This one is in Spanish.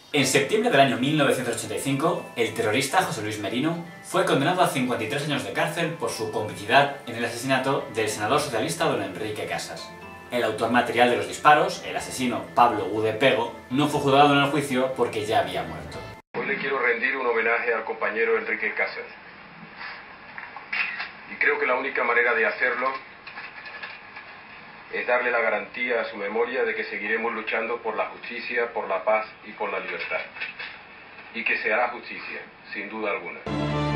En septiembre del año 1985, el terrorista José Luis Merino fue condenado a 53 años de cárcel por su complicidad en el asesinato del senador socialista don Enrique Casas. El autor material de los disparos, el asesino Pablo Gude Pego, no fue juzgado en el juicio porque ya había muerto. Hoy le quiero rendir un homenaje al compañero Enrique Casas. Y creo que la única manera de hacerlo es darle la garantía a su memoria de que seguiremos luchando por la justicia, por la paz y por la libertad. Y que se hará justicia, sin duda alguna.